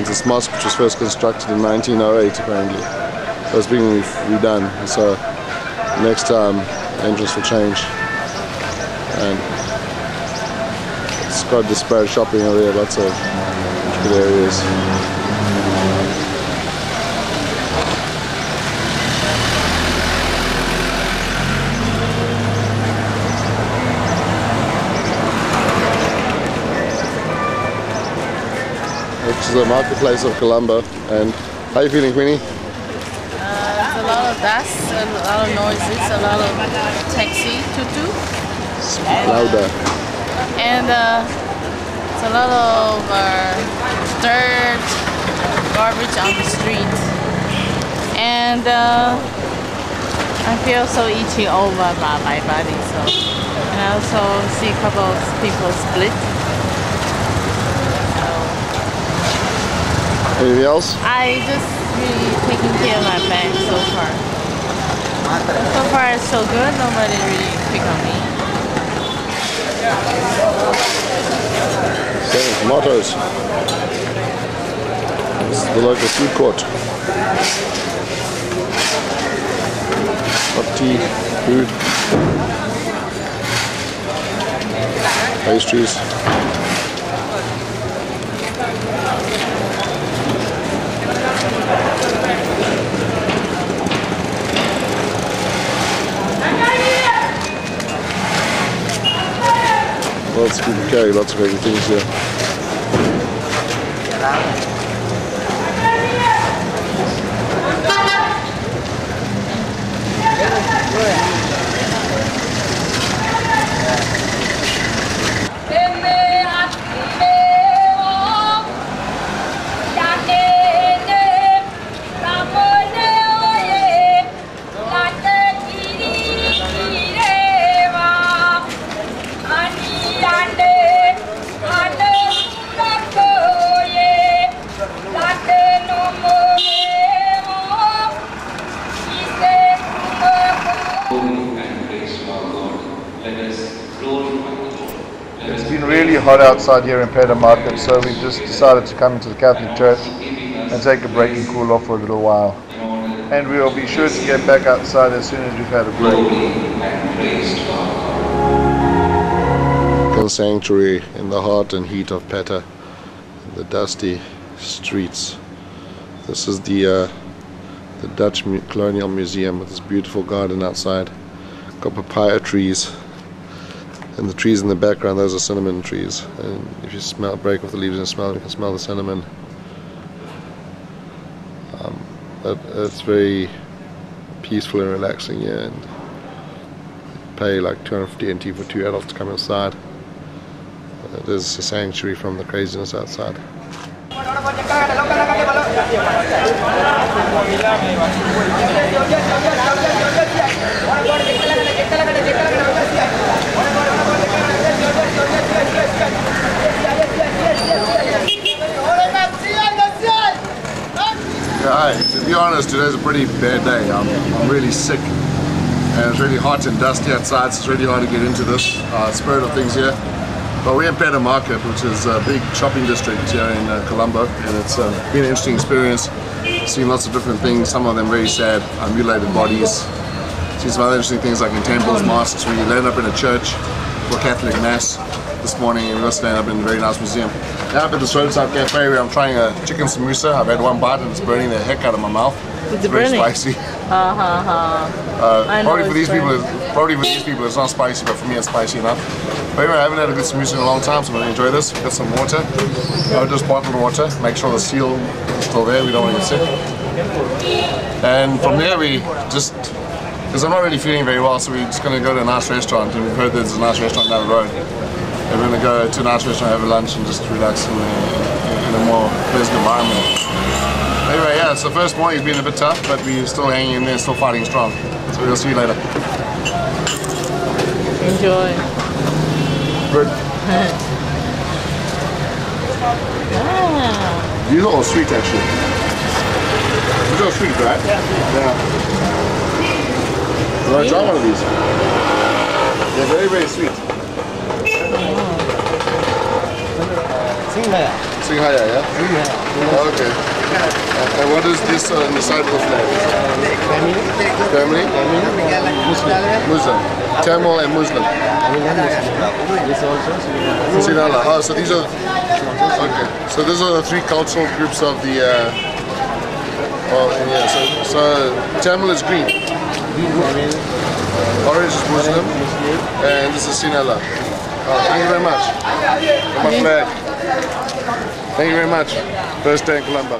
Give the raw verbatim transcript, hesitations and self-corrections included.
remains this mosque, which was first constructed in nineteen oh eight apparently. So it's being redone. So next time the entrance will change. And it's got disparate shopping area, lots of good areas. Which is the marketplace of Colombo. And how are you feeling, Queenie? Uh, it's a lot of dust, a lot of noises, a lot of taxi, tutu. Speak louder. And uh, it's a lot of uh, dirt, garbage on the street. And uh, I feel so itchy over by my body. So, and I also see a couple of people split. Anything else? I just really taking care of my back so far. So far it's so good, nobody really pick on me. Same mottos. This is the local food court. Hot tea, food, pastries. Lots of people carry lots of heavy things here. It's been really hot outside here in Pettah Market, so we just decided to come into the Catholic Church and take a break and cool off for a little while. And we will be sure to get back outside as soon as we've had a break. A sanctuary in the heart and heat of Pettah, the dusty streets. This is the uh, the Dutch Mu Colonial Museum with this beautiful garden outside. Got papaya trees. And the trees in the background, those are cinnamon trees. And if you smell, break off the leaves and smell, you can smell the cinnamon. Um, but it's very peaceful and relaxing here. And you pay like two hundred fifty N T for two adults to come inside. It is a sanctuary from the craziness outside. Hi, to be honest, today's a pretty bad day. I'm, I'm really sick and it's really hot and dusty outside, so it's really hard to get into this uh, spirit of things here. But we're in Pettah Market, which is a big shopping district here in uh, Colombo, and it's uh, been an interesting experience. Seen lots of different things, some of them very sad, uh, mutilated bodies. Seen some other interesting things like in temples, mosques. We landed up in a church for Catholic Mass this morning, and we also landed up in a very nice museum. Now I'm at this roadside cafe where I'm trying a chicken samosa. I've had one bite and it's burning the heck out of my mouth. It's very burning. spicy. Uh huh. huh. Uh, probably for these burning. people, it's, probably for these people it's not spicy, but for me it's spicy enough. But anyway, I haven't had a good samosa in a long time, so I'm going to enjoy this. Got some water. No, just bottled water. Make sure the seal is still there. We don't want to get sick. And from there we just, because I'm not really feeling very well, so we're just going to go to a nice restaurant. And we've heard there's a nice restaurant down the road. And we're going to go to a nice restaurant, have a lunch, and just relax in a, in a more pleasant environment. Anyway, yeah, so first morning's been a bit tough, but we're still hanging in there, still fighting strong. So we'll see you later. Enjoy. Good. Ah. These are all sweet, actually. These are sweet, right? Yeah. Yeah. You want to try one of these? They're very, very sweet. Sing Haya, yeah? Okay. And what is this uh, on the side of the flag? Family? Muslim. Muslim. Tamil and Muslim. Sinhala. Oh, so these are... Okay. So these are the three cultural groups of the... Uh, oh, yeah. So, so Tamil is green. Orange is Muslim. And this is Sinhala. Oh, thank you very much. My flag. Thank you very much. First day in Colombo.